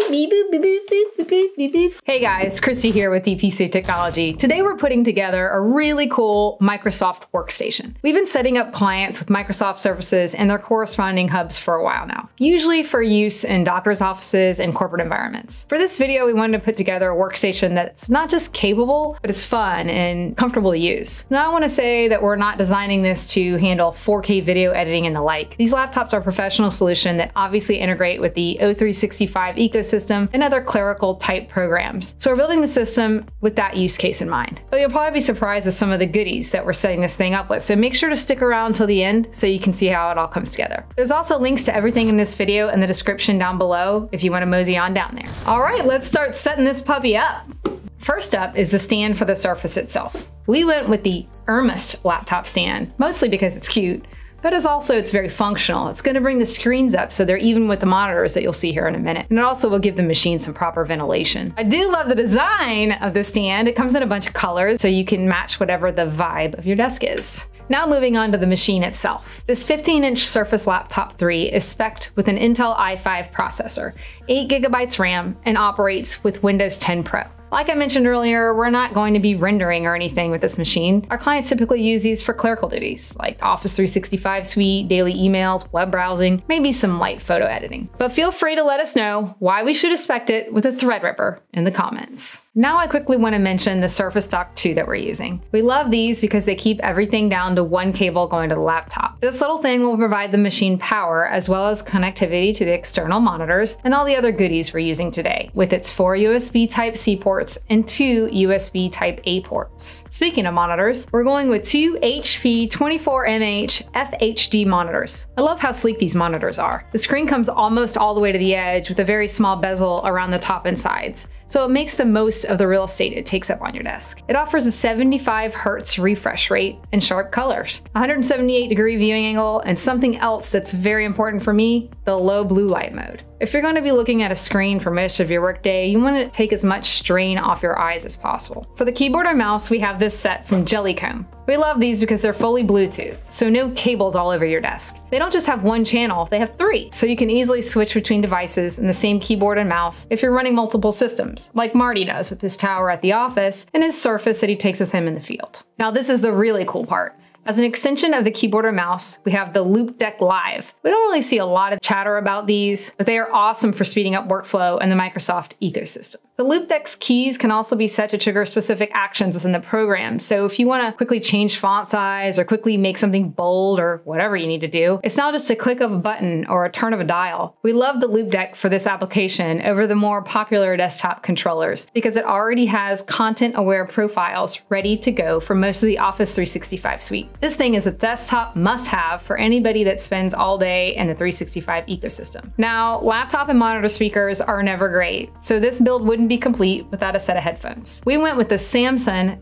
Hey guys, Christy here with DPC Technology. Today we're putting together a really cool Microsoft workstation. We've been setting up clients with Microsoft services and their corresponding hubs for a while now, usually for use in doctors' offices and corporate environments. For this video, we wanted to put together a workstation that's not just capable, but it's fun and comfortable to use. Now I want to say that we're not designing this to handle 4K video editing and the like. These laptops are a professional solution that obviously integrate with the O365 ecosystem and other clerical type programs. So we're building the system with that use case in mind. But you'll probably be surprised with some of the goodies that we're setting this thing up with. So make sure to stick around till the end so you can see how it all comes together. There's also links to everything in this video in the description down below if you want to mosey on down there. All right, let's start setting this puppy up. First up is the stand for the Surface itself. We went with the Ermist laptop stand, mostly because it's cute, but it's very functional. It's going to bring the screens up so they're even with the monitors that you'll see here in a minute. And it also will give the machine some proper ventilation. I do love the design of the stand. It comes in a bunch of colors so you can match whatever the vibe of your desk is. Now moving on to the machine itself. This 15-inch Surface Laptop 3 is spec'd with an Intel i5 processor, 8 GB RAM, and operates with Windows 10 Pro. Like I mentioned earlier, we're not going to be rendering or anything with this machine. Our clients typically use these for clerical duties, like Office 365 suite, daily emails, web browsing, maybe some light photo editing. But feel free to let us know why we should expect it with a Threadripper in the comments. Now I quickly want to mention the Surface Dock 2 that we're using. We love these because they keep everything down to one cable going to the laptop. This little thing will provide the machine power as well as connectivity to the external monitors and all the other goodies we're using today, with its 4 USB Type-C ports and 2 USB Type-A ports. Speaking of monitors, we're going with 2 HP 24mH FHD monitors. I love how sleek these monitors are. The screen comes almost all the way to the edge with a very small bezel around the top and sides, so it makes the most of the real estate it takes up on your desk. It offers a 75 Hz refresh rate and sharp colors, 178-degree viewing angle, and something else that's very important for me, the low blue light mode. If you're going to be looking at a screen for most of your workday, you want to take as much strain off your eyes as possible. For the keyboard and mouse, we have this set from Jellycomb. We love these because they're fully Bluetooth, so no cables all over your desk. They don't just have one channel, they have 3, so you can easily switch between devices in the same keyboard and mouse if you're running multiple systems, like Marty does with his tower at the office and his Surface that he takes with him in the field. Now this is the really cool part. As an extension of the keyboard or mouse, we have the Loupedeck Live. We don't really see a lot of chatter about these, but they are awesome for speeding up workflow in the Microsoft ecosystem. The Loupedeck's keys can also be set to trigger specific actions within the program, so if you want to quickly change font size or quickly make something bold or whatever you need to do, it's now just a click of a button or a turn of a dial. We love the Loupedeck for this application over the more popular desktop controllers because it already has content-aware profiles ready to go for most of the Office 365 suite. This thing is a desktop must-have for anybody that spends all day in the 365 ecosystem. Now, laptop and monitor speakers are never great, so this build wouldn't be complete without a set of headphones. We went with the Samson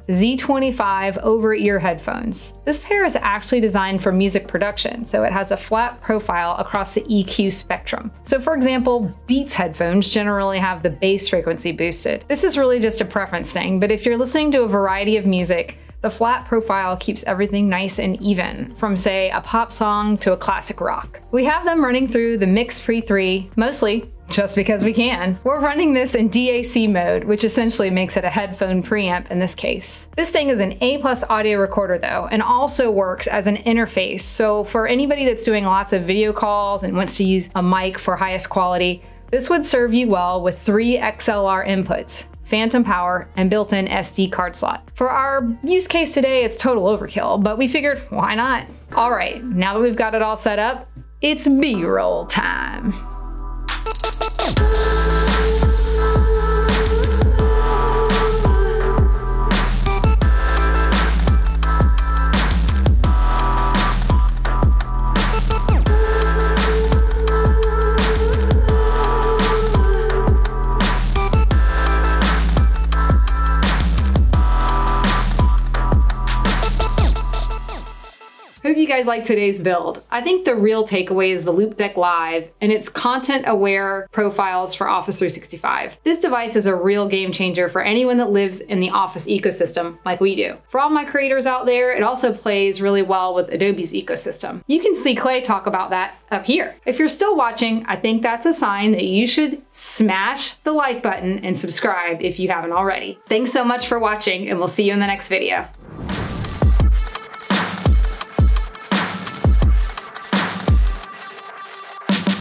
Z25 over-ear headphones. This pair is actually designed for music production, so it has a flat profile across the EQ spectrum. So for example, Beats headphones generally have the bass frequency boosted. This is really just a preference thing, but if you're listening to a variety of music, the flat profile keeps everything nice and even, from say a pop song to a classic rock. We have them running through the Mix Pre 3, mostly just because we can. We're running this in DAC mode, which essentially makes it a headphone preamp in this case. This thing is an A+ audio recorder though, and also works as an interface. So for anybody that's doing lots of video calls and wants to use a mic for highest quality, this would serve you well with 3 XLR inputs, phantom power, and built-in SD card slot. For our use case today, it's total overkill, but we figured, why not? All right, now that we've got it all set up, it's B-roll time. Hope you you guys liked today's build. I think the real takeaway is the Loupedeck Live and its content-aware profiles for Office 365. This device is a real game changer for anyone that lives in the Office ecosystem like we do. For all my creators out there, it also plays really well with Adobe's ecosystem. You can see Clay talk about that up here. If you're still watching, I think that's a sign that you should smash the like button and subscribe if you haven't already. Thanks so much for watching, and we'll see you in the next video.